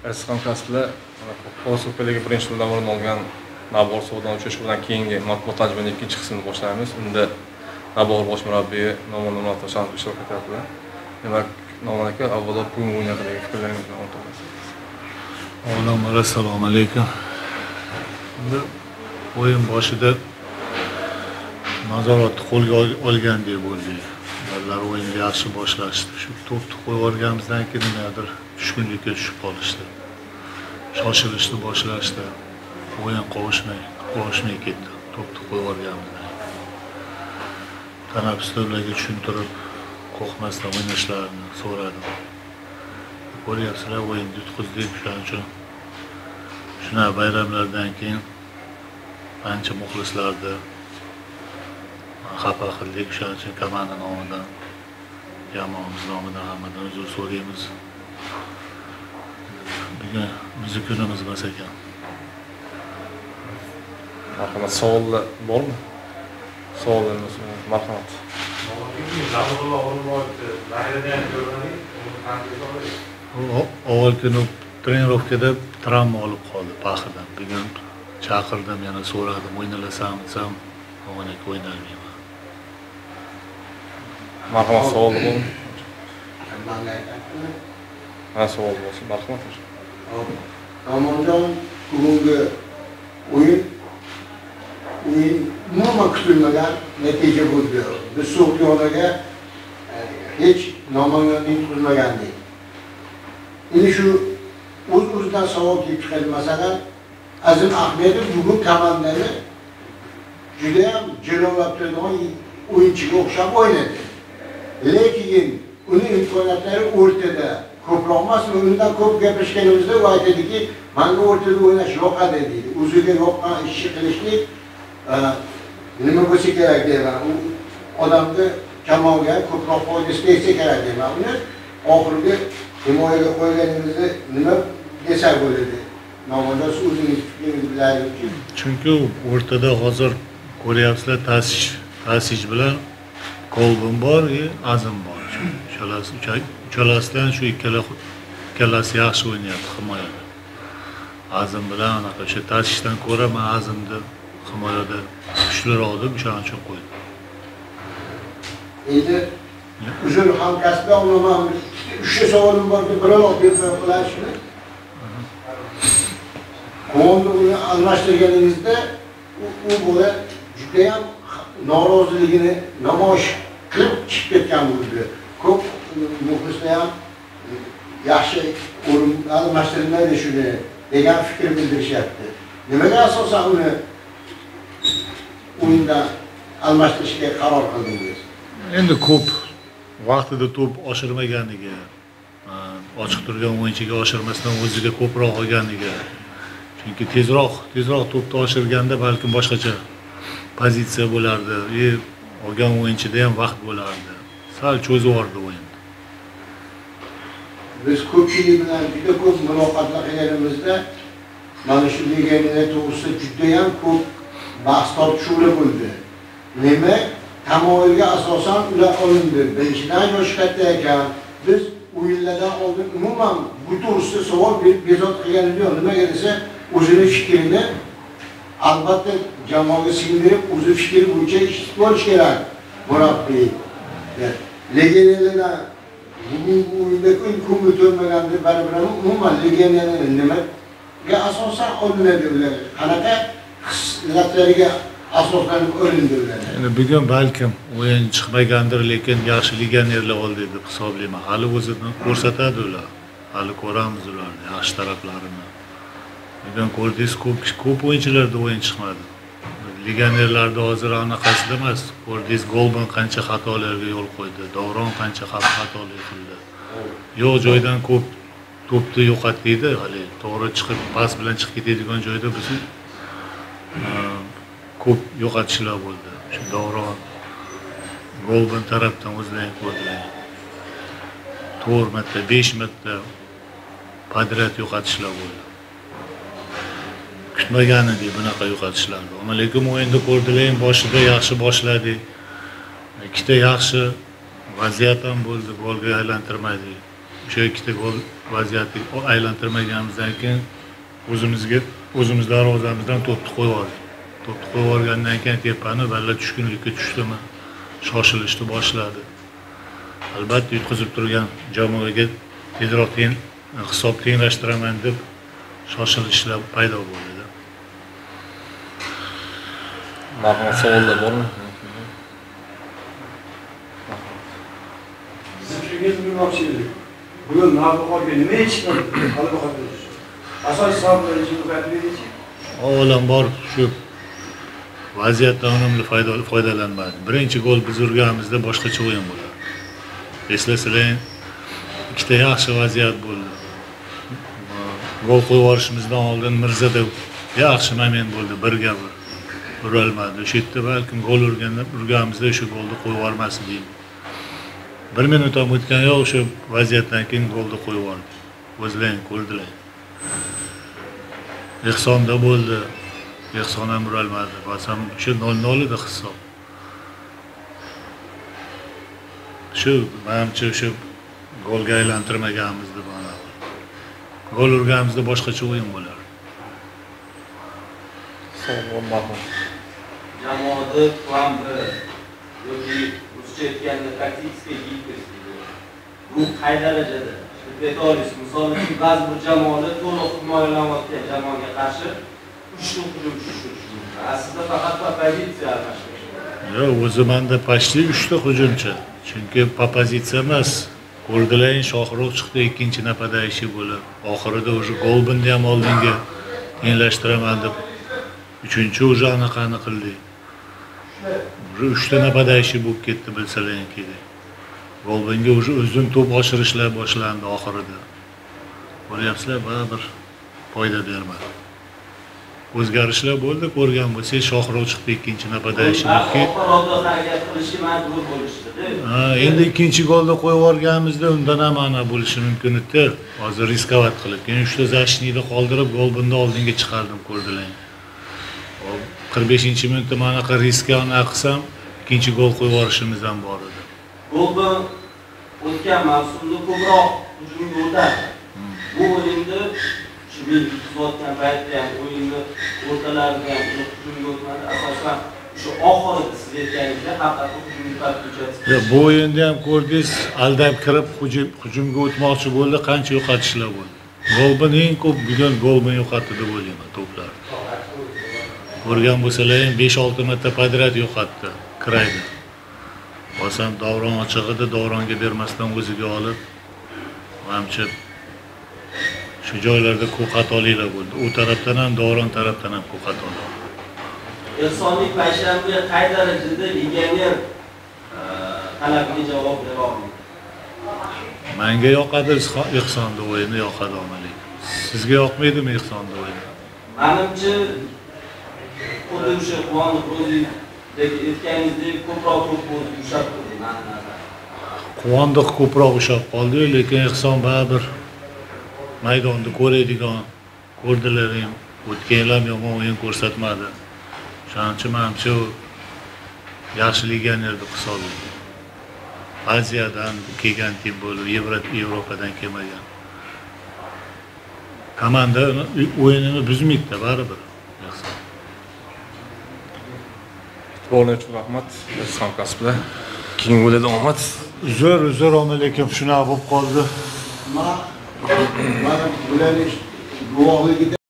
Siz hamkasblar Qo'l Superliga birinchi turdan o'rin olgan Navbahor Sovdan uchrashuvidan keyingi matbuot tajribaning ikkinchi qismini boshlaymiz. Unda Navbahor bosh murabbiyi Noman Nurmatov ishtirok etyaptilar. Demak, Noman aka, avvalo bugungi o'yin haqidagi fikrlaringizni o'rtoqlashasiz. Avvalambor assalomu alaykum. O'yin boshida nazoratni qo'lga olgandek bo'ldik. Ular o'yinni yaxshi boshlashdi. Shu to'pni qo'yib olganimizdan keyin nimadir tushkunlikka tushib qolishdi. Shoshilishni boshlashdi. O'yin qovushmay ketdi. To'pni qo'yib olganimizdan. Tanaffuslarga tushuntirib, qo'rqmasdan o'ynashlarini so'radim. Ko'ryapsizlar, o'yinni yutqizdik, shuning uchun shuna bayramlardan keyin ancha muxlislarni xafa qildik, shuning uchun komanda nomidan, jamoamiz nomidan hammadan uzr so'raymiz. Bugun bizning kunimiz emas ekan. Marhamat, savollar bormi? Savollarimiz marhamat. Avval kuni trenirovkada travma olib qoldi paxidan. Bugun chaqirdim, yana so'radim, o'ynalasam desam, o'ynayman o'ynalmayman. Marhamat, savol bormi? Ha, savol bo'lsa, marhamat. Nomonjon bugungi o'yin umuman kutilmagan natija bo'ldi. Biz So'g'diyonga hech Nomonjonning kutilmagandik. Endi shu o'z-o'zidan savol kelib chiqadi. Masalan, Azim Ahmedov bugun komandani juda ham jilovlab turadigan o'yinchiga o'xshab o'ynadi. Lekin uning imkoniyatlari o'rtada ko'proq emas, undan ko'p gapirishganimizda u aytadiki, menga o'rtada o'ynash yoqadi deydi. O'ziga yoqqan ishni qilishlik nima bo'lsa kerak deyman. U odamga jamoaga ko'proq foydasi tegsa kerak deyman. Uni oxirgi himoyaga qo'yganingizda nima desak bo'ladi? Nomonjon, o'zingiz fikringizni bilasizki. Chunki o'rtada hozir ko'ryapsizlar, Tasish bilan Kolbin bor, Azim bor. Uchalasidan shu ikkalasi yaxshi o'ynayapti himoyada. Azim bilan anaqa o'sha Tasishdan ko'ra men Azimni himoyada kuchliroq deb shuning uchun qo'ydim. Endi uzun hamkasblar olaman. 3 savolim bor deb birov deb qo'yishni. Qo'mni almashtirganingizda u bola juda ham noroziligini namoyish qilib chiqib ketgan bo'ldi. Ko'p muxlislar ham yaxshi o'rin almashtirilmaydi shuni degan fikr bildirishyapti. Nimaga asosan uni o'yindan almashtirishga qaror qildingiz? Endi ko'p vaqtida to'p oshirmaganiga, ochiq turgan o'yinchiga oshirmasdan o'ziga ko'proq olganiga. Chunki tezroq to'pni oshirganda balkim boshqacha pozitsiya bo'lardi. Olgan o'yinchida ham vaqt bo'lardi. Sal cho'zib yubordi o'yinni. Biz ko'pchilik bilan juda ko'p muloqotlar qilganimizda mana shu legionerlar to'g'risida juda ham ko'p bahs tortishuvlar bo'ldi. Nima? Tamoyilga asosan ular olindi. Birinchidan yoshi katta ekan. Biz o'yinlardan oldin umuman bu to'g'risida savol bezovta qilganim yo'q. Nimaga desa, o'zining fikrini albatta jamoaga singdirib, o'zi fikri bo'yicha ish qilish kerak. Murabbiy. Legionerlardan bugungi o'yinda kun o'tmagandir, baribir umuman legionerlar nimaga asosan olinadi ular? Qanaqa hislatlariga asoslanib olindi ular? Endi bugun balkim o'yin chiqmagandir, lekin yaxshi legionerlar oldi deb hisoblayman. Hali o'zini ko'rsatadi ular. Hali ko'ramiz ularni yaxshi taraflarini. Bugun ko'rdingiz, ko'p o'yinchilarda o'yin chiqmadi. Legionerlarda hozir anaqasida emas. Ko'rdingiz, Golban qancha xatolarga yo'l qo'ydi, Davron qancha xatolar qildi. Yo'q joydan ko'p to'pni yo'qotdi, hali to'g'ri chiqib, pas bilan chiqib ketadigan joyda biz ko'p yo'qotishlar bo'ldi. Shu Davron Golban tarafdan o'zlaring ko'rdilar. 4 marta, 5 marta podrat yo'qotishlar bo'ldi. Kutmagan edi bunaqa yo'qotishlarni. Ammo lekin o'yinda ko'rdilar, boshida yaxshi boshladi. Ikkita yaxshi vaziyat ham bo'ldi, golga aylantirmadik. o'sha ikkita gol vaziyatni aylantirmaganimizdan keyin o'zimiz darvozamizdan to'pni qo'yib yubordik. To'pni qo'yib yuborgandan keyin tepani balla tushkunlikka tushdimi, shoshilishni boshladi. Albatta yutqizib turgan jamoaga tezroq hisob tenglashtiraman deb shoshilishlar paydo bo'ldi. Marhamat, savollar bormi? Bizim fikringiz bilmoqchi edik. Bugun Navbahorga nima yetishmadi? G'alaba qozonish. Asosiy sabablar ichida aytaylikchi. Avvalambor shu vaziyatdan unumli foydalanmadi. Birinchi gol biz urganimizda boshqacha o'yin bo'ldi. Eslasizlar, ikkita yaxshi vaziyat bo'ldi. Gol qo'yib yuborishimizdan oldin Mirzadev yaxshi moment bo'ldi, birga urolmadi. O'sha yerda balkim gol urganimizda o'sha golni qo'yib yubormasdik. 1 minut ham o'tgan yo'q, o'sha vaziyatdan keyin golni qo'yib yubordi. O'zlaring ko'rdilar. Ehsonda bo'ldi. Ehson ham urolmadi. Basam o'sha 0-0 edi hisob. Shu menimcha o'sha golga aylantirmaganimiz deb o'ylayman. Gol urganimizda boshqacha o'yin bo'lardi. Savol bormi? Jamoada plan yoki ruscha aytganda taktikasiga yetib bu qay darajada? Aytaylik, misol uchun ba'zi bir jamoalar to'liq himoyalanayotgan jamoaga qarshi 3 hujum tushirish. Aslida faqat pozitsiya almashish. Yo'q, o'zi menda почти 3 ta hujumchi. Chunki pozitsiya emas. Ko'rdilaring Shohruh chiqdi, ikkinchi napadayishi bo'lib, oxirida o'sha Golbinni ham oldinga tenglashtiraman deb uchinchi o'sha anaqani qildik. 3 ta napadayishi bo'lib ketdi, bilsalaring kerak. Golbinga o'sha uzun to'p oshirishlar boshlandi oxirida. Ko'ryapsizlar, baribir foyda bermadi. O'zgarishlar bo'ldi, ko'rgan bo'lsangiz, Shohruh chiqdi, ikkinchi napadayishi bo'lib ketdi. Oxirida harakat qilishga majbur bo'lishdi. Endi ikkinchi golni qo'yib yuborganimizda undan ham ana bo'lishi mumkin edi. Hozir riskovat qilib, keyin 3 ta zashniyni qoldirib, Golbinni oldinga chiqardim, ko'rdilar. 45-minutda mana anaqa riskga qilsam, ikkinchi gol qo'yib yuborishimiz ham bor edi. Golbin o'tgan mavsumda ko'proq hujumga o'tadi. Bu o'yinda shu yutqizayotgan paytda ham o'yinni o'rtalarida ham hujumga o'tmadi. Asosan shu oxirida siz aytganingizda haqiqatda hujumga tartibga Bu o'yinda ham ko'rdingiz, aldab kirib hujumga o'tmoqchi bo'ldi, qancha yo'qotishlar bo'ldi. Golbin eng ko'p bugun Golbin yo'qotdi deb o'ylayman to'plarni. Ko'rgan bo'lsalar ham 5-6 marta podrat yo'qotdi, kiraydi. Bosam Davron ochig'ida Davronga bermasdan o'ziga olib, menimcha shu joylarda ko'p xatoliklar bo'ldi. U tarafdan ham Davron tarafdan ham ko'p xatolar. Ehsonning payshanba qay darajada legioner talabiga javob bera olmaydi? Menga yoqadi Ehsonning o'yini, yoqadi omalik. Sizga yoqmaydimi Ehsonning o'yini? Menimcha xuddi o'sha Quvonliq o'zidagi aytganingizdek ko'proq to'p o'zi ushlab turdi mening nazarimda. Quvondiq ko'proq ushlab qoldi, lekin Ehson baribir maydonni ko'radigan, ko'rdilaring, o'tganlar yomon o'yin ko'rsatmadi. Shuning uchun menimcha yaxshi legioner deb hisoblayman. Aziyadan kelgan tip bo'lib, Yevropadan kelmagan. Komanda o'yinini buzmaydi baribir. E'tiboringiz uchun rahmat. Ehson Kasblar. Keyingi o'yinda omad. Uzr omalekim shunaqa bo'lib qoldi. Mana bularning guvohligida